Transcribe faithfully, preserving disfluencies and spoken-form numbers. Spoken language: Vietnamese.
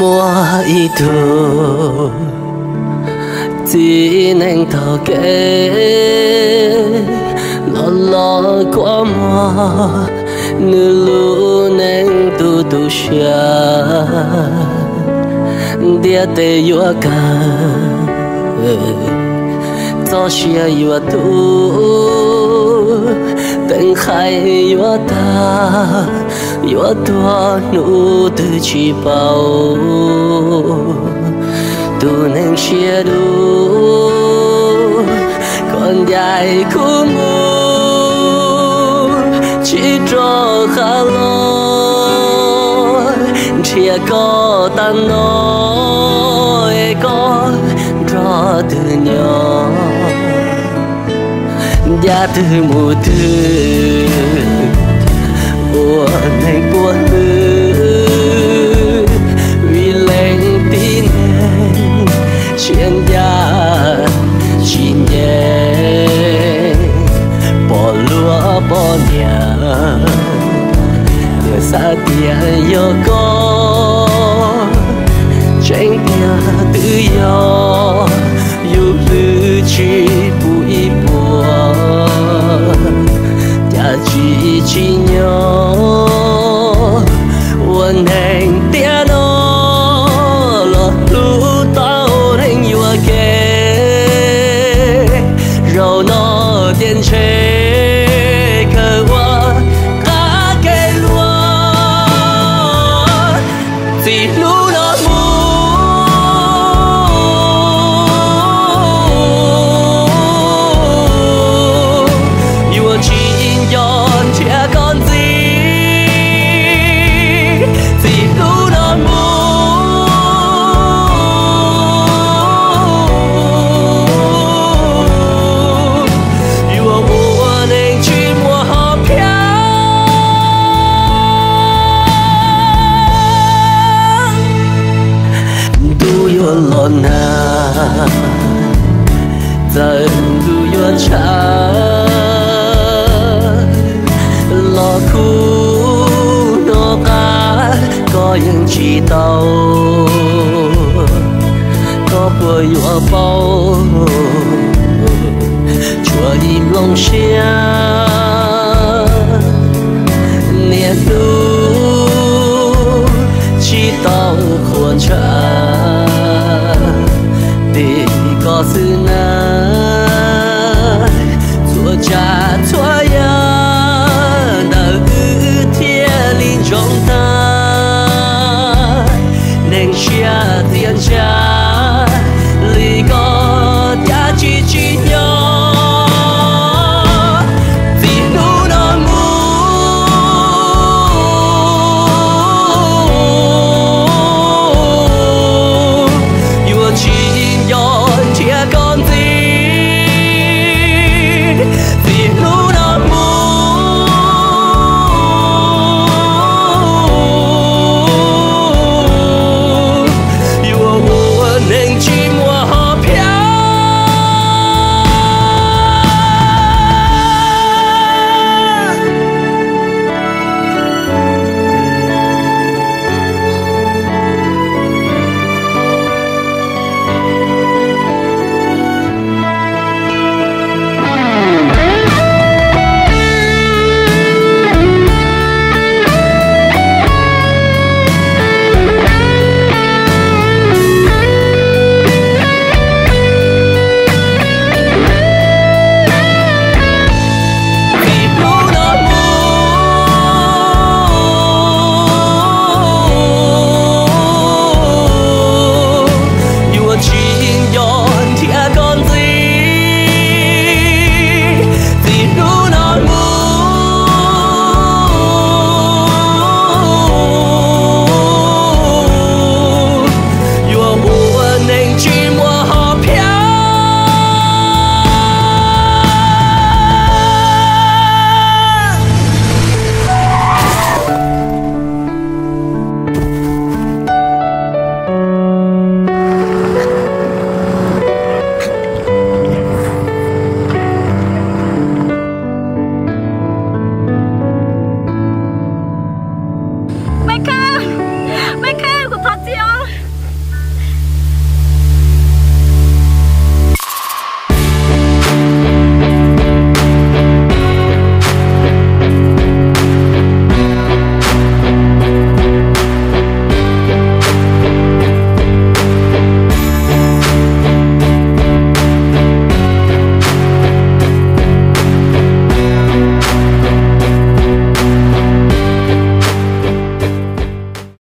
mua ít thôi chỉ nên thở kể lo lo quá mua nữ lu nên tu tu xia dia te yo cả cho xia yo tu từng khai yo ta yo tua nu từ chỉ bao tu nên xia du còn dài khu mu chỉ cho khá lo chia có tan nói có rõ từ nhỏ gia từ mùa thứ buồn anh buồn vì lên tin em chuyện gia chỉ nhẹ bỏ lúa bỏ nhà người xa tiền yêu có tranh kia tự do yêu tư chỉ bụi buồn nhà chỉ chỉ nhỏ quân hành tiếng nó là lũ tao đánh yêu kê rồi nó tiền chế cơ qua cá kê luôn chỉ lũ nó na dần du yo cha lo khu nó cá có những chỉ tàu có bơi yo bao chùa im lòng xia niệm du chỉ tàu khuôn cha để có sự na chúa cha chúa ya đã ư thiên linh trong ta nên chia thiên